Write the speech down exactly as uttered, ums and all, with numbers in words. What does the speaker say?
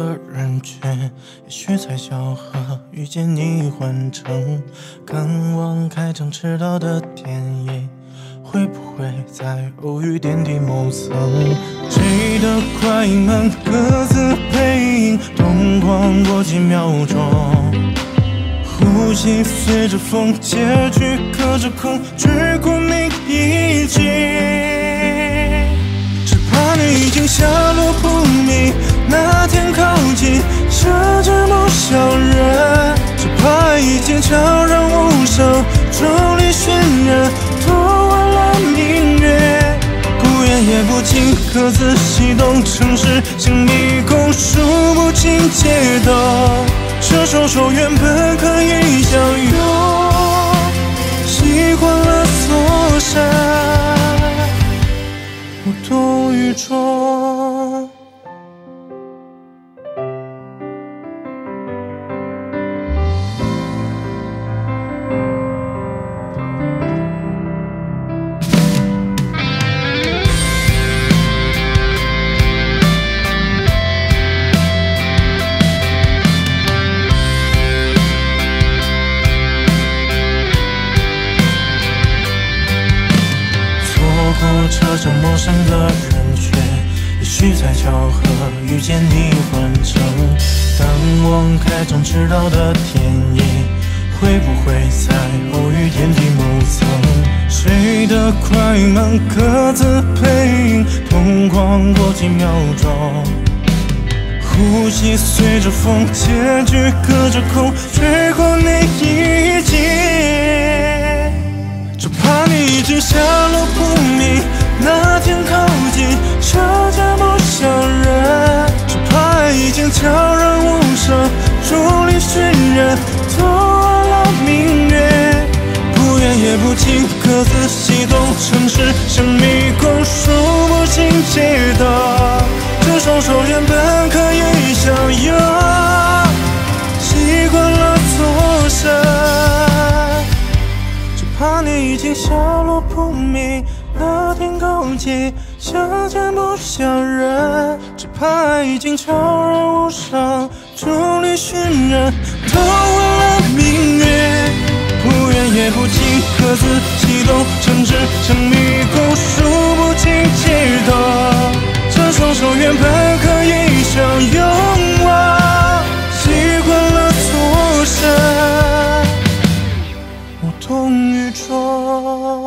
的人却也许在小河遇见你换乘，赶往开场迟到的电影，会不会再偶遇点滴某层？谁的快慢各自背影，同框过几秒钟，呼吸随着风，结局隔着空，追过你一击。只怕你已经下落不明，那天靠近，设置不小人。只怕已经悄然无声，众里寻人，多晚了明月，不远也不近，各自西东，城市像迷宫，数不尽街道。这双手原本可以相拥，习惯了错杀，无动于衷。车上陌生的人却也许在巧合遇见你换乘，赶往开场迟到的天意，会不会再偶遇点滴某层？谁的快慢各自背影，同框过几秒钟，呼吸随着风，结局隔着空，追过你一击。只怕你已经下落不明，那天靠近，车架不像人。只怕已经悄然无声，众里寻人，多晚了明月，不远也不近，各自西东，城市像迷宫，数不尽街道。这双手原本可以相拥，习惯了错杀，只怕你已经下落不明，那天靠近，相见不相认。只怕已经悄然无声，众里寻人，都晚了明月，不远也不近，各自西东，城市像迷宫，数不尽街道。这双手原本可以相拥啊，习惯了错杀，无动于衷。